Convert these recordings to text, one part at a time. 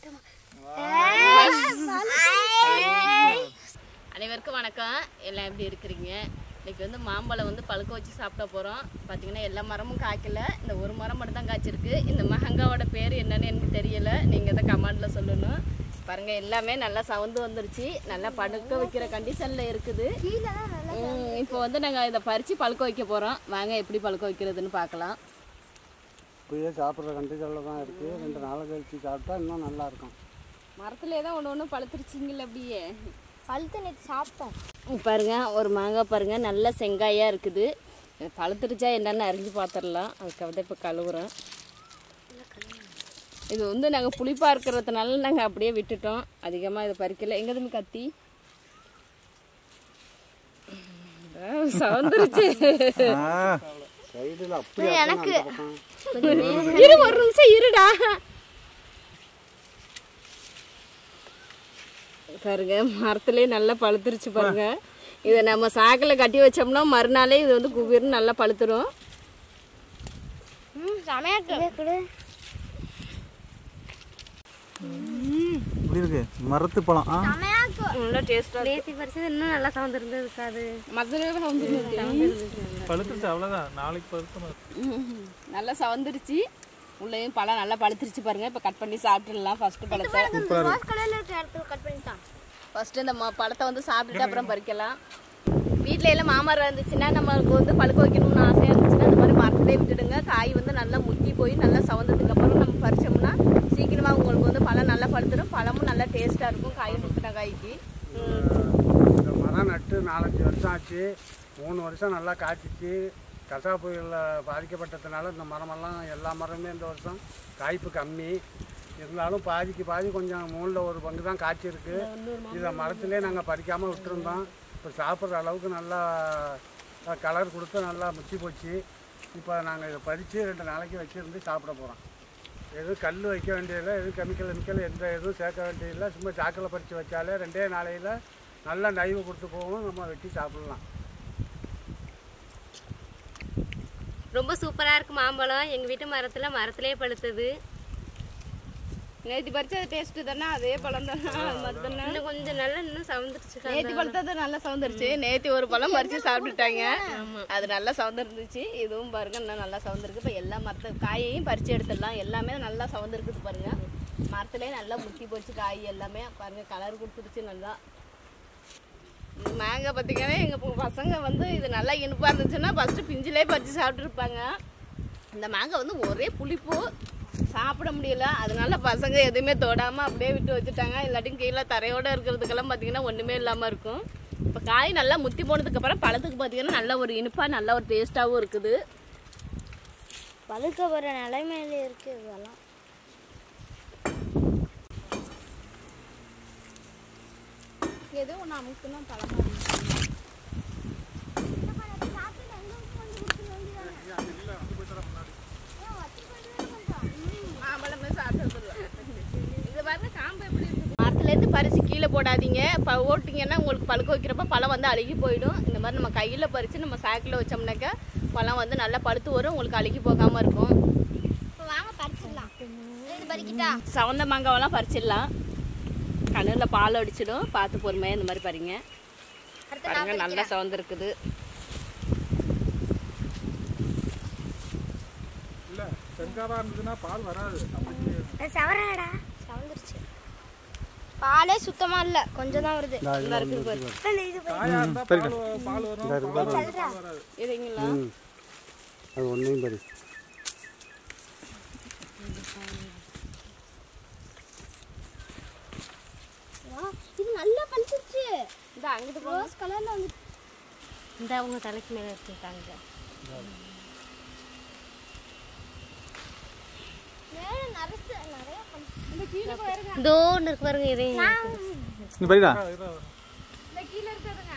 அனைவருக்கும் வணக்கம். எல்லாம் எப்படி இருக்கிறீங்க? இன்னைக்கு வந்து மாம்பழம் வந்து பழுக்க வச்சு சாப்பிட போகிறோம். பார்த்தீங்கன்னா எல்லா மரமும் காய்க்கல, இந்த ஒரு மரம் மட்டும் தான் காய்ச்சிருக்கு. இந்த மகங்காவோட பேர் என்னன்னு எனக்கு தெரியல, நீங்கள் தான் கமெண்டில் சொல்லணும். பாருங்கள், எல்லாமே நல்லா சவுந்து வந்துருச்சு, நல்லா பழுக்க வைக்கிற கண்டிஷனில் இருக்குது. இப்போ வந்து நாங்கள் இதை பறித்து பழுக்க வைக்க போகிறோம். வாங்க எப்படி பழுக்க வைக்கிறதுன்னு பார்க்கலாம். இப்போயே சாப்பிட்ற கண்டிஷனில் தான் இருக்குது. 2 நாள் கழிச்சு சாப்பிட்டா இன்னும் நல்லாயிருக்கும். மரத்துலேயே தான் ஒன்று ஒன்று பழுத்துருச்சிங்கல்ல, அப்படியே பழுத்து நேற்று சாப்பிட்டோம். பாருங்க, ஒரு மாங்காய் பாருங்க, நல்ல செங்காயாக இருக்குது. பழுத்துருச்சா என்னன்னு அறிஞ்சு பார்த்துடலாம். அதுக்காக இப்போ கழுவுறோம். இது வந்து நாங்கள் புளிப்பாக இருக்கிறதுனால நாங்கள் அப்படியே விட்டுட்டோம், அதிகமாக இதை பறிக்கல. எங்கே தம்பி கத்தி சவந்துருச்சு. சைடில் அப்படி எனக்கு இரு, ஒரு நிமிஷம் இருடா. பாருங்க, மரத்துலேயே நல்லா பழுத்துருச்சு பாருங்க. இதை நம்ம சாக்கில் கட்டி வச்சோம்னா மறுநாளே இது வந்து குவிர்னு நல்லா பழுத்துரும். இப்படி இருக்கு மரத்து பழம். நல்லா டேஸ்ட்டாக நேற்று பறிச்சது இன்னும் நல்லா சவுண்ட் இருக்காது. மதுரை பழுத்துருச்சு, அவ்வளோதான். நாளைக்கு பழுக்கணும். நல்லா சவந்துருச்சு. உள்ளேயும் பழம் நல்லா பழுத்துருச்சு பாருங்க. இப்போ கட் பண்ணி சாப்பிட்டுடலாம். ஃபர்ஸ்ட் பழத்தை ஃபர்ஸ்ட் இந்த பழத்தை வந்து சாப்பிட்டுட்டு அப்புறம் பறிக்கலாம். வீட்டில எல்லாம் மாமரம் இருந்துச்சுன்னா நம்மளுக்கு வந்து பழுக்க வைக்கணும்னு ஆசையாக இருந்துச்சுன்னா இந்த மாதிரி மரத்துலேயே விட்டுடுங்க. காய் வந்து நல்லா முத்தி போய் நல்லா சவந்ததுக்கு அப்புறம் நம்ம பறிச்சோம்னா சீக்கிரமாக உங்களுக்கு வந்து பழம் நல்லா பழுத்துடும். பழமும் நல்லா டேஸ்ட்டாக இருக்கும் காய் முத்தின காய்க்கு. இந்த மரம் நட்டு 4-5 வருஷம் ஆச்சு. 3 வருஷம் நல்லா காய்ச்சிச்சு. கசா புயலில் பாதிக்கப்பட்டதுனால இந்த மரமெல்லாம் எல்லா மரமுமே இந்த வருஷம் காய்ப்பு கம்மி. இருந்தாலும் பாதிக்கு பாதி கொஞ்சம் 3ல் 1 பங்கு தான் காய்ச்சிருக்கு. இதை மரத்துலேயே நாங்கள் பறிக்காமல் விட்டுருந்தோம். இப்போ சாப்பிட்ற அளவுக்கு நல்லா கலர் கொடுத்து நல்லா முத்தி போச்சு. இப்போ நாங்கள் இதை பறித்து 2 நாளைக்கு வச்சுருந்து சாப்பிட போகிறோம். எதுவும் கல் வைக்க வேண்டியதில்லை, எதுவும் கெமிக்கல் எந்த எதுவும் சேர்க்க வேண்டியதில்லை. சும்மா சாக்கில் பறித்து வச்சாலே 2 நாளையில் நல்லா நைவு கொடுத்து போகும். நம்ம வெட்டி சாப்பிட்லாம். ரொம்ப சூப்பராக இருக்குது மாம்பழம். எங்கள் வீட்டு மரத்துலேயே பழுத்தது. நேற்று பறிச்சது டேஸ்ட்டு தானே, அதே பழம் தானே. இன்னும் கொஞ்சம் நல்லா இன்னும் சவுந்துருச்சு. நேற்று பழுத்தது நல்லா சவுந்துருச்சு. நேற்று ஒரு பழம் பறித்து சாப்பிட்டுட்டாங்க, அது நல்லா சவுந்துருந்துச்சு. இதுவும் பாருங்க இன்னும் நல்லா சவுந்துருக்கு. இப்போ எல்லா மரத்து காயையும் பறித்து எடுத்துடலாம். எல்லாமே நல்லா சவுந்துருக்குது பாருங்க. மரத்துலேயே நல்லா முத்தி போச்சு காய் எல்லாமே. பாருங்க கலர் கொடுத்துருச்சு நல்லா. மேங்காய் பார்த்தீங்கன்னா எங்கள் பசங்க வந்து இது நல்லா இனிப்பாக இருந்துச்சுன்னா ஃபஸ்ட்டு பிஞ்சிலே பறித்து சாப்பிட்ருப்பாங்க. இந்த மேங்காய் வந்து ஒரே புளிப்பு, சாப்பிட முடியல. அதனால பசங்க எதுவுமே தொடாமல் அப்படியே விட்டு வச்சுட்டாங்க. இல்லாட்டியும் கீழே தரையோடு இருக்கிறதுக்கெல்லாம் பார்த்தீங்கன்னா ஒன்றுமே இல்லாமல் இருக்கும். இப்போ காய் நல்லா முத்தி போனதுக்கப்புறம் பழத்துக்கு பார்த்தீங்கன்னா நல்ல ஒரு இனிப்பாக நல்ல ஒரு டேஸ்ட்டாகவும் இருக்குது. பழுக்க போகிற நிலைமையில இருக்குது இதெல்லாம். ஏதோ ஒன்று அமுக்குன்னா பழமாக மரத்துலேருந்து பறித்து கீழே போடாதீங்க. ஓட்டிங்கன்னா உங்களுக்கு பழுக்க வைக்கிறப்ப பழம் வந்து அழுகி போயிடும். இந்த மாதிரி நம்ம கையில் பறித்து நம்ம சாக்கில் வச்சோம்னாக்கா பழம் வந்து நல்லா பழுத்து வரும், உங்களுக்கு அழுகி போகாமல் இருக்கும். இப்போ வாங்க பறிச்சிடலாம். இது பறிக்கிட்டா சவந்த மாங்காவெல்லாம் பறிச்சிடலாம். கண்ணில் பால் அடிச்சிடும், பார்த்து பொறுமையாக இந்த மாதிரி பாருங்க. பாருங்க நல்லா சவந்துருக்குது. இல்லை, செங்காவாக இருந்ததுன்னா பால் வராது. சவராடா சவந்துருச்சு. பாலே சுத்தமா இல்ல, கொஞ்சம் தான் வருது. காயா இருந்தால் பால் வரும், பால் வராது. இதுங்களா அது ஒன்றையும் பறி. இது நல்லா பழுத்துருச்சு. இந்த அங்கிட்டு ரோஸ் கலர்ல வந்து இந்த அவங்க தலைக்கு மேல எடுத்துட்டாங்க. இதோ ஒன்று இருக்கு பாருங்க. இதே நீ பறிடா. கீழே இருக்காதுங்க.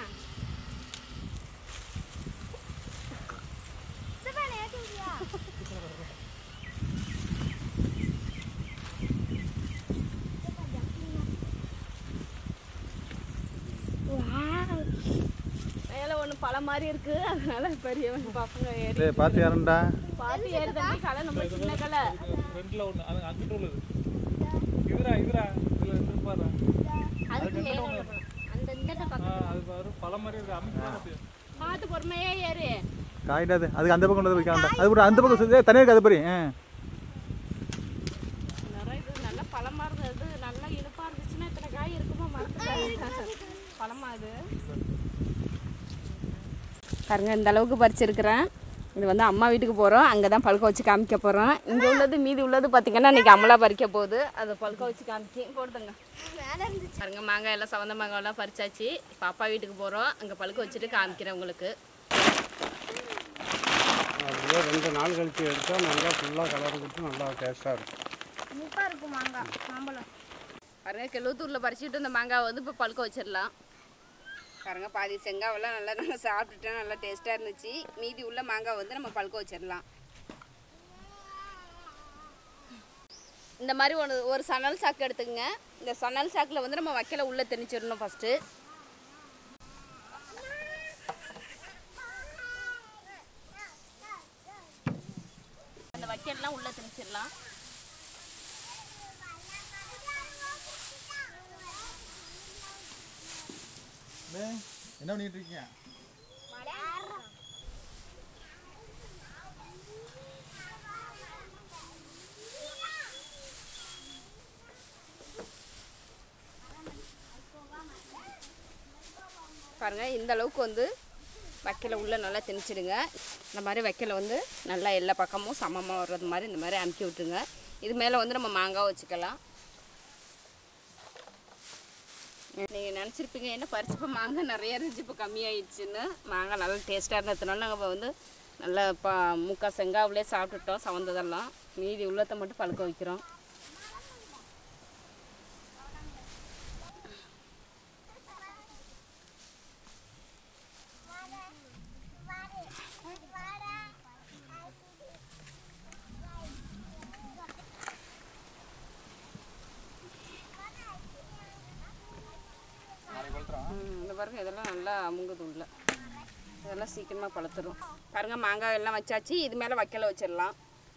மேலே ஒன்று பழம் மாதிரி இருக்கு, அதனால பெரியவன் பசங்க ஏறி பார்த்து யாருண்டா பார்த்து ஏறி தண்ணி களை நம்ம சின்ன களை ஃப்ரெண்டில் ஒன்று அது அங்கிட்டு உள்ளது. இதுரா இதுல இருந்து பாரு. அதுக்கு மேல உள்ள பழம். அந்த இந்த அது பாரு பழம் மாதிரி இருக்கு. அமைப்பு பார்த்து பொறுமையா ஏறு. காயிடாது அதுக்கு அந்த பக்கம் கொண்டு வந்து வைக்காம அது கூட அந்த பக்கம் தனியாக இருக்காது பாரு. நிறைய இது நல்ல பழமா இருந்தது, நல்லா இனிப்பா இருந்துச்சுன்னா இத்தனை காய் இருக்குமா மரத்துல? பழமா இது பாருங்க, இந்த அளவுக்கு பறிச்சிருக்கிறேன். இது வந்து அம்மா வீட்டுக்கு போகிறோம், அங்கே தான் பழுக்க வச்சு காமிக்க போகிறோம். இங்கே உள்ளது மீதி உள்ளது பார்த்திங்கன்னா இன்றைக்கி அம்மலா பறிக்க போகுது, அதை பழுக்க வச்சு காமிக்க போடுதுங்க. பாருங்க மாங்காய் எல்லாம் சவந்த மாங்காயெல்லாம் பறிச்சாச்சு. இப்போ அப்பா வீட்டுக்கு போகிறோம், அங்கே பழுக்க வச்சுட்டு காமிக்கிறேன் உங்களுக்கு. அப்படியே 2 நாள் கழித்து எடுத்தால் நல்லா ஃபுல்லாக கலர் கொடுத்து நல்லா டேஸ்ட்டாக இருக்கும். சூப்பரா இருக்கும் மாங்காய் மாம்பழம். பாருங்க கெழுவத்தூரில் பறிச்சுட்டு இந்த மாங்காய் வந்து இப்போ பழுக்க வச்சிடலாம். பாருங்க பாதி செங்காவெல்லாம் நல்லா நாங்கள் சாப்பிட்டுட்டோம், நல்லா டேஸ்ட்டாக இருந்துச்சு. மீதி உள்ள மாங்காய் வந்து நம்ம பழுக்க வச்சிடலாம். இந்த மாதிரி ஒரு சணல் சாக்கு எடுத்துக்கங்க. இந்த சணல் சாக்கில் வந்து நம்ம வைக்கல உள்ளே திணிச்சிடணும் ஃபஸ்ட்டு. அந்த வைக்கலாம் உள்ளே திணிச்சிடலாம். என்ன பண்ணிட்டு இருக்கீங்க? பாருங்க இந்த அளவுக்கு வந்து வைக்கல உள்ள நல்லா திணிச்சிடுங்க. இந்த மாதிரி வைக்கல வந்து நல்லா எல்லா பக்கமும் சமமாக வர்றது மாதிரி இந்த மாதிரி அமுக்கி விட்டுருங்க. இது மேலே வந்து நம்ம மாங்காய் வச்சுக்கலாம். நீங்கள் நினச்சிருப்பீங்க என்ன பறிச்சப்போ மாங்காய் நிறைய இருந்துச்சு இப்போ கம்மியாயிடுச்சுன்னு. மாங்காய் நல்லா டேஸ்ட்டாக இருந்ததுனால நாங்கள் வந்து நல்லா முக்கால் செங்காவிலே சாப்பிட்டுட்டோம் சவந்ததெல்லாம். மீதி உள்ளத்தை மட்டும் பழுக்க வைக்கிறோம். இந்த பாருங்க இதெல்லாம் நல்லா அமுங்குது உள்ள, இதெல்லாம் சீக்கிரமாக பழுத்துரும். பாருங்கள் மாங்காய் எல்லாம் வச்சாச்சு, இது மேலே வைக்கல வச்சிடலாம்.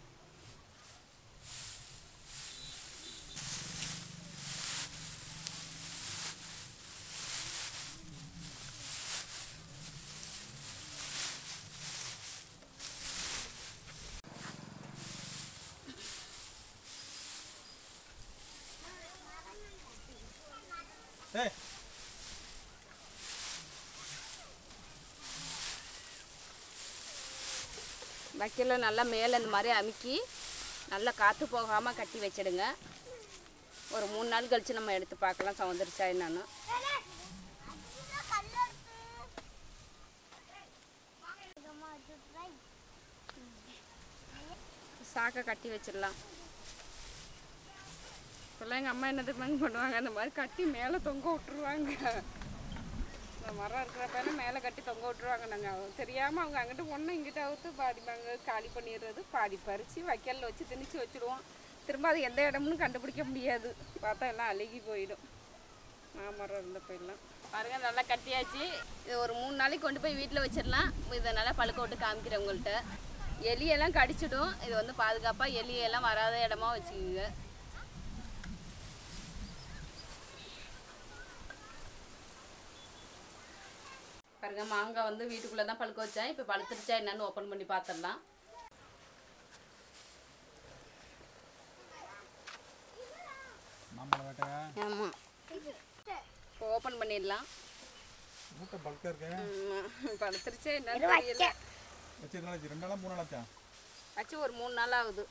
வைக்கல நல்லா மேலே இந்த மாதிரி அமுக்கி நல்லா காற்று போகாமல் கட்டி வச்சிடுங்க. ஒரு 3 நாள் கழித்து நம்ம எடுத்து பார்க்கலாம் சவந்துருச்சா என்னன்னு. சாக்கை கட்டி வச்சிடலாம். இப்போல்லாம் எங்கள் அம்மா என்ன தெரியுமாங்க பண்ணுவாங்க, அந்த மாதிரி கட்டி மேலே தொங்க விட்டுருவாங்க. இந்த மரம் இருக்கிறப்ப மேலே கட்டி தொங்க விட்டுருவாங்க. நாங்கள் தெரியாமல் அவங்க அங்கிட்ட ஒன்று இங்கிட்ட அவுத்து பாதி பாங்க காலி பண்ணிடுறது, பாதி பறித்து வைக்கலில் வச்சு திணிச்சு வச்சுடுவோம். திரும்ப அது எந்த இடம்னு கண்டுபிடிக்க முடியாது, பார்த்தா எல்லாம் அழுகி போயிடும். மாமரம் இருந்தப்போ எல்லாம் பாருங்க நல்லா கட்டியாச்சு. இது ஒரு 3 நாளைக்கு கொண்டு போய் வீட்டில் வச்சிடலாம். இதை நல்லா பழுக்க விட்டு காமிக்கிறேன் உங்கள்கிட்ட. எலியெல்லாம் கடிச்சிடும், இது வந்து பாதுகாப்பாக எலியெல்லாம் வராத இடமா வச்சுக்கோங்க. பாருங்க மாங்காய் வந்து வீட்டுக்குள்ளே தான் பழுக்க வச்சேன். இப்போ பழுத்துருச்சா என்னன்னு ஓப்பன் பண்ணி பார்த்துடலாம். ஆமாம், இப்போ ஓப்பன் பண்ணிடலாம். பழுத்துருச்சா என்னன்னு தெரியல. வச்சு ஒரு 3 நாள் ஆகுது.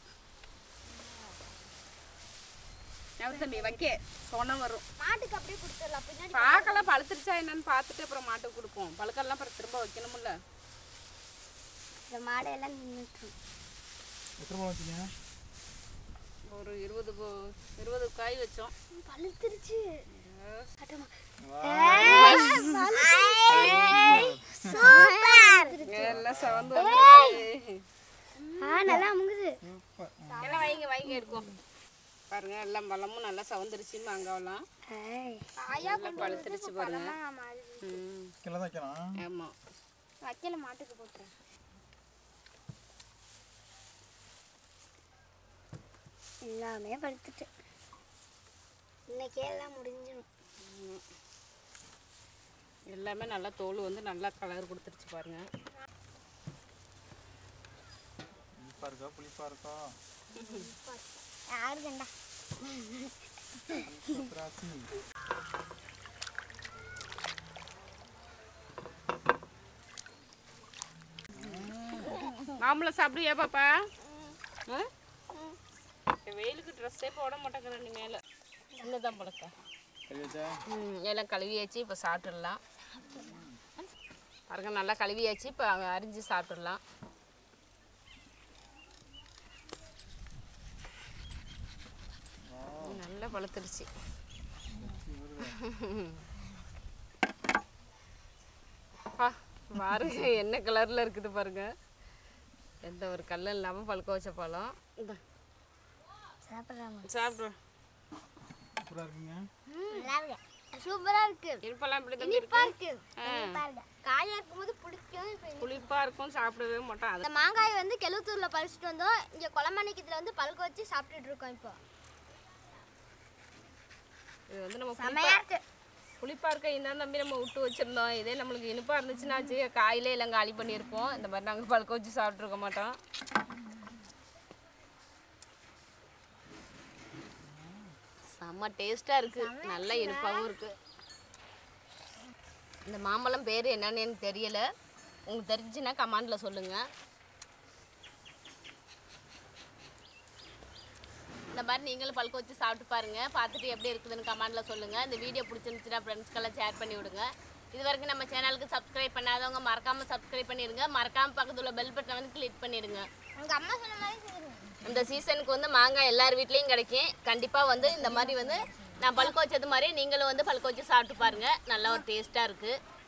தம்பி வைக்க சொன்ன வரும் மாட்டுக்கு அப்படியே கொடுத்துடலாம். பின்னாடி பார்க்கலாம் பழுத்துருச்சா என்னன்னு பார்த்துட்டு அப்புறம் மாட்டுக்கு கொடுப்போம். பழுக்கெல்லாம் அப்புறம் திரும்ப வைக்கணும்ல. இந்த மாடையெல்லாம் நின்றுட்டு ஒரு 20 காய் வச்சோம். பழுத்துருச்சு. எல்லாம் சவந்து நல்லா அமுங்குது. எல்லாம் வைங்க இருக்கும். பாருங்க எல்லாம் பழமும் நல்லா சவந்துருச்சு. மாங்காவெல்லாம் நல்லா பழுத்துருச்சு பாருங்க. ஆமா வைக்கல மாட்டுக்கு போட்டுறேன். எல்லாமே பழுத்துட்டு நாளைக்கே எல்லாம் முடிஞ்சிடும். எல்லாமே நல்லா தோல் வந்து நல்லா கலர் கொடுத்துருச்சு பாருங்க. இனிப்பா இருக்கா புளிப்பா இருக்கா? யாரு கண்டா திராட்சை. மாம்பழம் சாப்பிடுவியா பாப்பா? வெயிலுக்கு ட்ரெஸ்ஸே போட மாட்டேங்கிற நீ மேலே என்னதான் பழக்க எல்லாம் கழுவியாச்சு. இப்போ சாப்பிட்டுடலாம் பாருங்க. நல்லா கழுவியாச்சு. இப்போ அரிஞ்சு சாப்பிட்டுடலாம். நல்லா பழுத்துருச்சு. பாருங்க என்ன கலரில் இருக்குது பாருங்க. எந்த ஒரு கல்லும் இல்லாமல் பழுக்க வச்ச பழம். சாப்பிட்றோம். சூப்பரா இருக்குங்க. சூப்பரா இருக்கு. இனிப்பெல்லாம் இப்படி தான் இனிப்பா இருக்கு. இருக்கு. பாருங்க காயா இருக்கும்போது பிடிக்கும். புளிப்பாக இருக்கும், சாப்பிடவே மாட்டோம். இந்த மாங்காய் வந்து கெளுத்தூர்ல பறிச்சுட்டு வந்தோம். இங்க கொலமணிக்கத்துல வந்து பழுக்க வச்சு சாப்பிட்டுட்டு இருக்கோம். இப்போ இது வந்து நம்ம செமையா இருக்கு. புளிப்பாக இருக்க இந்த தம்பி நம்ம விட்டு வச்சுருந்தோம். இதே நம்மளுக்கு இனிப்பாக இருந்துச்சுன்னாச்சு காயிலே எல்லாம் காலி பண்ணியிருப்போம். இந்த மாதிரி நாங்கள் பழுக்க வச்சு சாப்பிட்ருக்க மாட்டோம். செம்ம டேஸ்ட்டாக இருக்குது. நல்ல இனிப்பாகவும் இருக்குது. இந்த மாம்பழம் பேர் என்னன்னு எனக்கு தெரியலை. உங்களுக்கு தெரிஞ்சுன்னா கமெண்டில் சொல்லுங்கள். இந்த மாதிரி நீங்களும் பழுக்க வச்சு சாப்பிட்டு பாருங்கள். பார்த்துட்டு எப்படி இருக்குதுன்னு கமெண்டில் சொல்லுங்கள். இந்த வீடியோ பிடிச்சிருந்துச்சுன்னா ஃப்ரெண்ட்ஸ்க்கெல்லாம் ஷேர் பண்ணி விடுங்க. இது வரைக்கும் நம்ம சேனலுக்கு சப்ஸ்கிரைப் பண்ணாதவங்க மறக்காமல் சப்ஸ்கிரைப் பண்ணிடுங்க. மறக்காமல் பக்கத்தில் உள்ள பெல் பட்டனை வந்து கிளிக் பண்ணிடுங்க. உங்க அம்மா சொன்ன மாதிரி செய்யுங்க. இந்த சீசனுக்கு வந்து மாங்காய் எல்லார் வீட்லேயும் கிடைக்கும். கண்டிப்பாக வந்து இந்த மாதிரி வந்து நான் பழுக்க வச்சது மாதிரி நீங்களும் வந்து பழுக்க வச்சு சாப்பிட்டு பாருங்கள். நல்ல ஒரு டேஸ்ட்டாக இருக்குது.